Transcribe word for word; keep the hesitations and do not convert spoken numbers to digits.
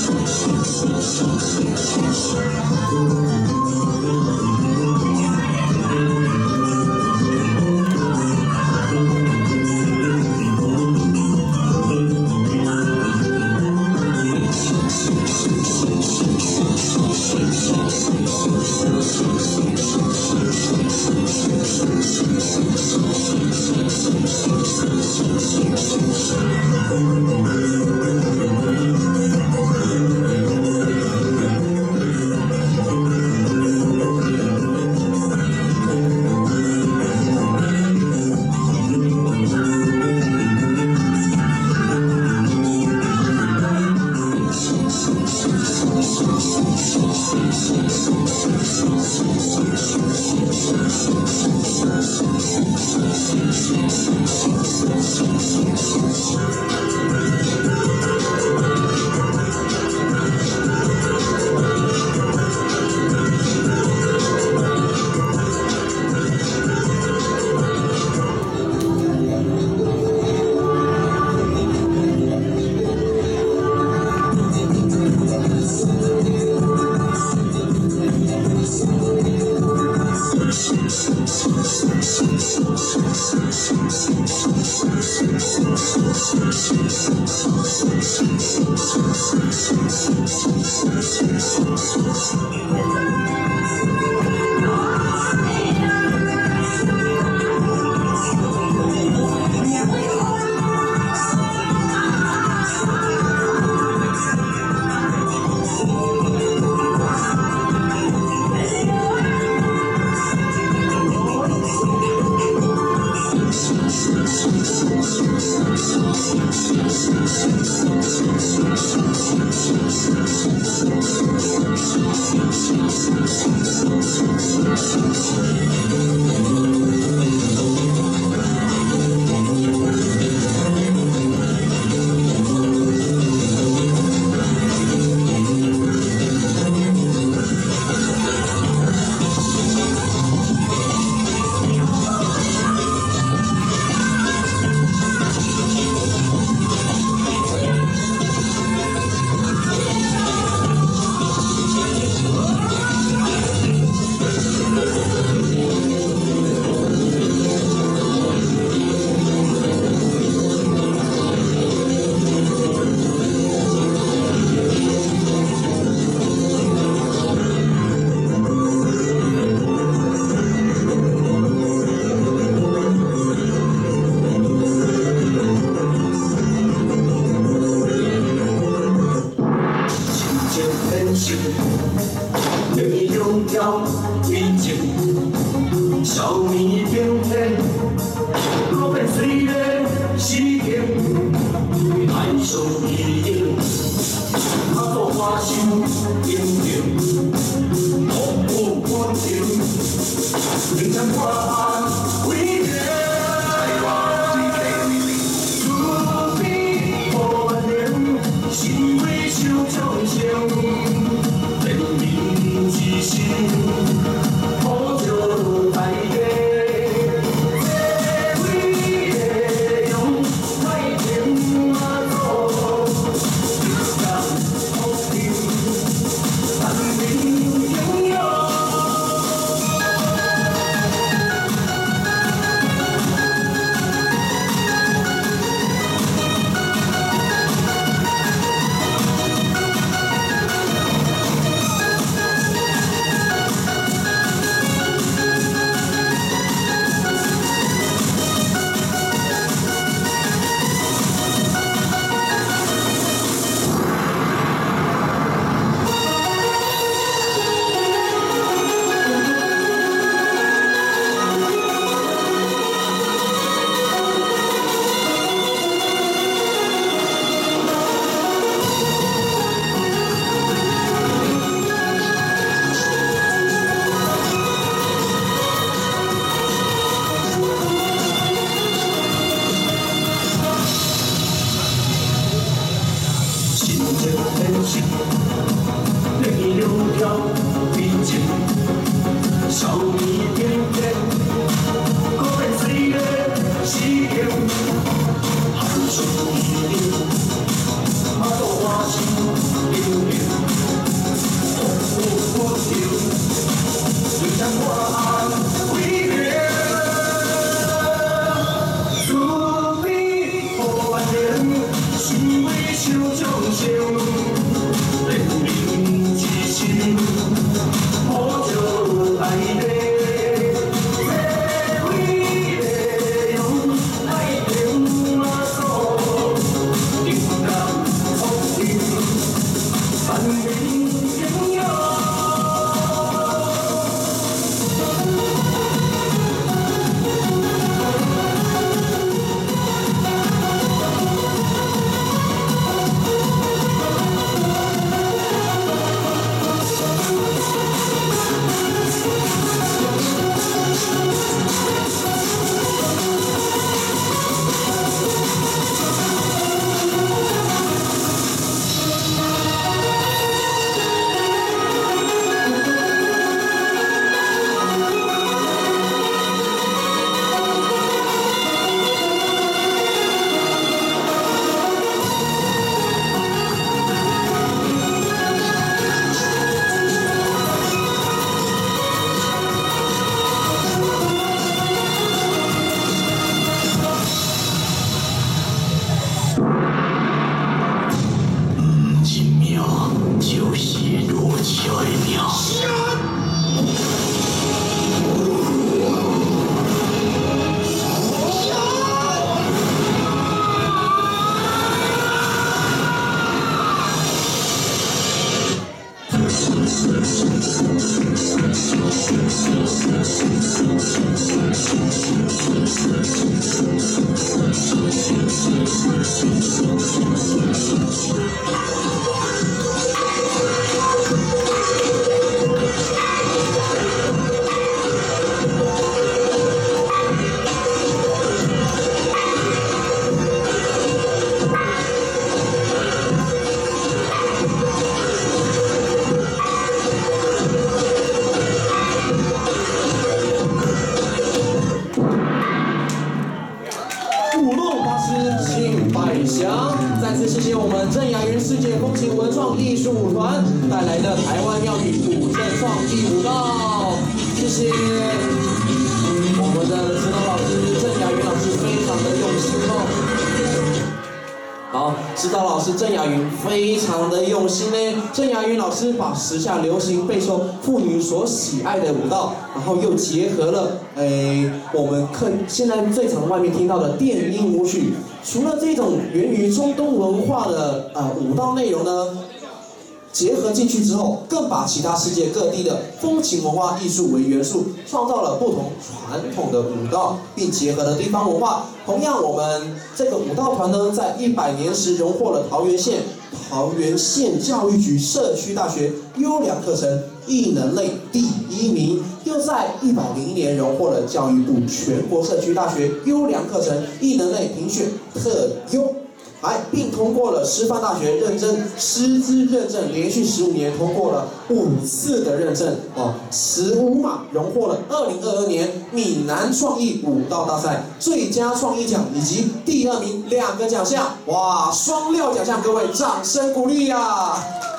Hãy subscribe cho kênh Ghiền Mì Gõ để không bỏ lỡ 就血落千秒。 再次谢谢我们郑雅云世界风情文创艺术舞团带来的台湾庙宇古镇创意舞蹈，谢谢我们的指导老师郑雅云老师，非常的用心哦。好，指导老师郑雅云非常的用心呢。郑雅云老师把时下流行备受妇女所喜爱的舞蹈，然后又结合了诶我们看现在最常外面听到的电音舞曲。除了这种源于中东文化的呃舞蹈内容呢，结合进去之后，更把其他世界各地的风情文化艺术为元素，创造了不同传统的舞蹈，并结合了地方文化。同样，我们这个舞蹈团呢，在一百年时荣获了桃园县桃园县教育局社区大学优良课程艺能类第一名，又在一百零一年荣获了教育部全国社区大学优良课程艺能类评选特优。还并通过了师范大学认证师资认证，连续十五年通过了五次的认证哦，十五码荣获了二零二二年闽南创意舞蹈大赛最佳创意奖以及第二名两个奖项，哇，双料奖项，各位掌声鼓励呀、啊！